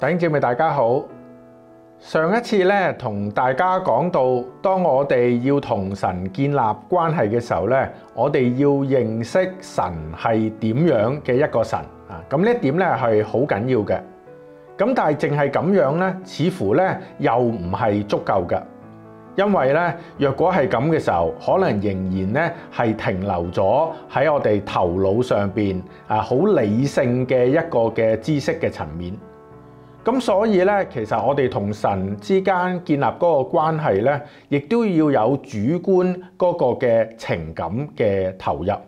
弟兄姊妹大家好。上一次咧同大家講到，當我哋要同神建立關係嘅時候咧，我哋要認識神係點樣嘅一個神啊。咁呢一點咧係好緊要嘅。咁但係淨係咁樣咧，似乎咧又唔係足夠嘅，因為咧若果係咁嘅時候，可能仍然咧係停留咗喺我哋頭腦上邊好理性嘅一個嘅知識嘅層面。咁所以咧，其實我哋同神之間建立嗰個關係咧，亦都要有主觀嗰個嘅情感嘅投入。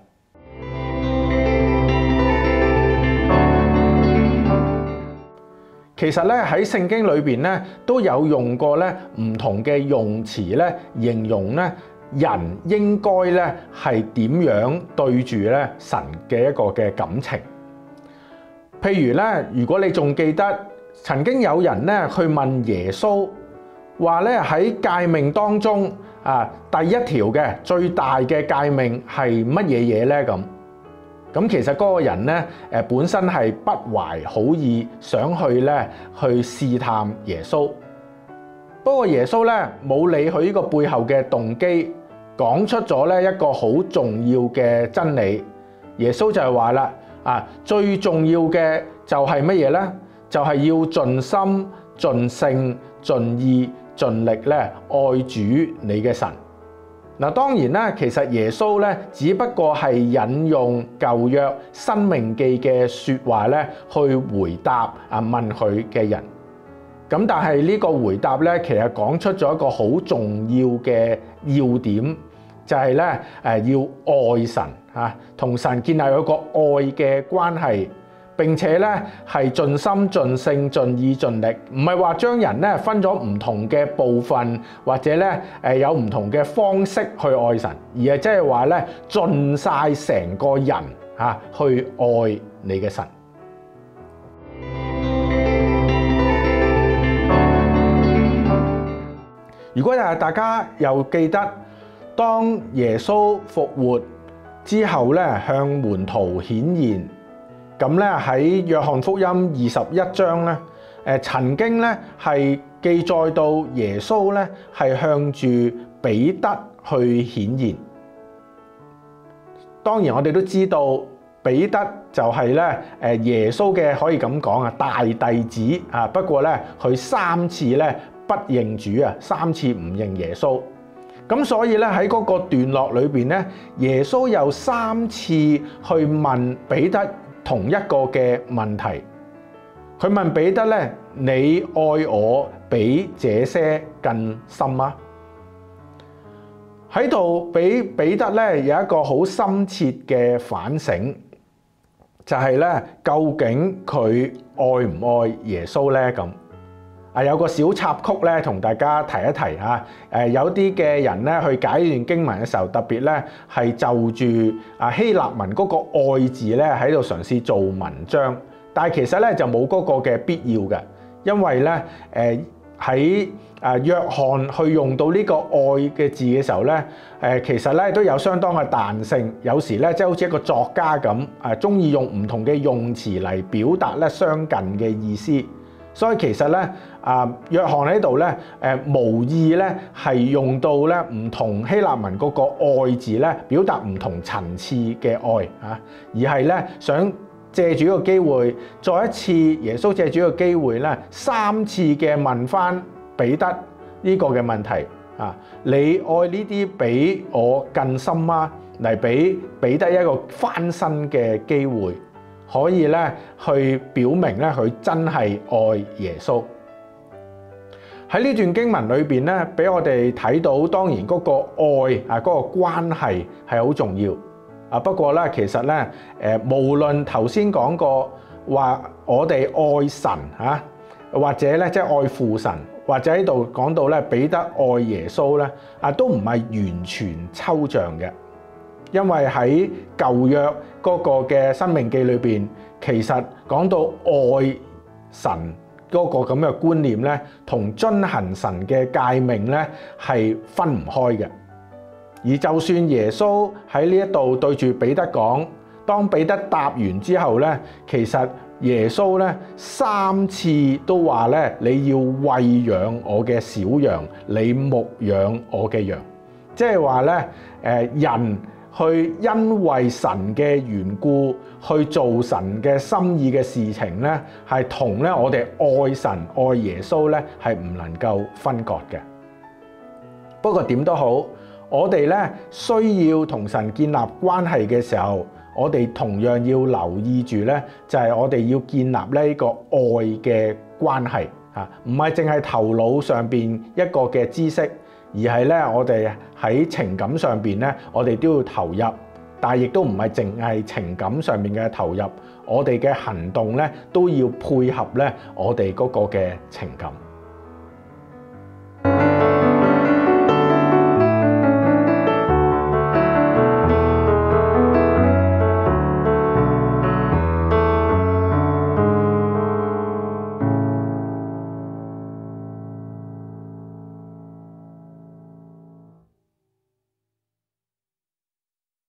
其實咧喺聖經裏邊咧都有用過咧唔同嘅用詞咧，形容咧人應該咧係點樣對住咧神嘅一個嘅感情。譬如咧，如果你仲記得，曾經有人咧去問耶穌，話咧喺誡命當中第一條嘅最大嘅誡命係乜嘢嘢咧？咁其實嗰個人咧本身係不懷好意，想去試探耶穌。不過耶穌咧冇理佢呢個背後嘅動機，講出咗咧一個好重要嘅真理。耶穌就係話啦，最重要嘅就係乜嘢咧？就係要盡心、盡性、盡意、盡力咧愛主你嘅神。嗱，當然啦，其實耶穌咧只不過係引用舊約申命記嘅説話咧去回答問佢嘅人。咁但係呢個回答咧，其實講出咗一個好重要嘅要點，就係咧要愛神同神建立一個愛嘅關係。並且咧係盡心盡性盡意盡力，唔係話將人咧分咗唔同嘅部分，或者咧有唔同嘅方式去愛神，而係即係話咧盡晒成個人去愛你嘅神。如果大家又記得，當耶穌復活之後咧向門徒顯現。咁咧喺約翰福音21章咧，曾經咧係記載到耶穌咧係向住彼得去顯現。當然我哋都知道彼得就係咧耶穌嘅可以咁講大弟子不過咧佢3次咧不認主3次唔認耶穌。咁所以咧喺嗰個段落裏邊咧，耶穌有3次去問彼得同一個嘅問題，佢問彼得咧：你愛我比這些更深嗎？喺度俾彼得咧有一個好深切嘅反省，就係咧究竟佢愛唔愛耶穌咧？有個小插曲咧，同大家提一提有啲嘅人咧去解呢段經文嘅時候，特別咧係就住希臘文嗰個愛字咧喺度嘗試做文章，但係其實咧就冇嗰個嘅必要嘅，因為咧喺約翰去用到呢個愛嘅字嘅時候咧，其實咧都有相當嘅彈性，有時咧即係好似一個作家咁鍾意用唔同嘅用詞嚟表達咧相近嘅意思。所以其實咧，約翰喺度咧，無意咧係用到咧唔同希臘文嗰個愛字咧，表達唔同層次嘅愛而係咧想借住呢個機會，再一次耶穌借住呢個機會咧，3次嘅問返彼得呢個嘅問題你愛呢啲比我更深嗎？嚟俾彼得一個翻身嘅機會。可以咧去表明咧佢真係愛耶穌。喺呢段經文裏邊咧，俾我哋睇到，當然嗰個愛嗰個關係係好重要不過咧，其實咧無論頭先講過話我哋愛神或者咧即係愛父神，或者喺度講到咧彼得愛耶穌咧都唔係完全抽象嘅。因為喺舊約嗰個嘅申命記裏邊，其實講到愛神嗰個咁嘅觀念咧，同遵行神嘅誡命咧係分唔開嘅。而就算耶穌喺呢一度對住彼得講，當彼得答完之後咧，其實耶穌咧3次都話咧，你要餵養我嘅小羊，你牧養我嘅羊，即係話咧人去因為神嘅緣故去做神嘅心意嘅事情咧，係同咧我哋愛神愛耶穌咧係唔能夠分割嘅。不過點都好，我哋咧需要同神建立關係嘅時候，我哋同樣要留意住咧，就係我哋要建立呢個愛嘅關係嚇，唔係淨係頭腦上邊一個嘅知識，而係咧我哋喺情感上邊咧，我哋都要投入，但係亦都唔係淨係情感上面嘅投入，我哋嘅行動咧都要配合咧我哋嗰個嘅情感。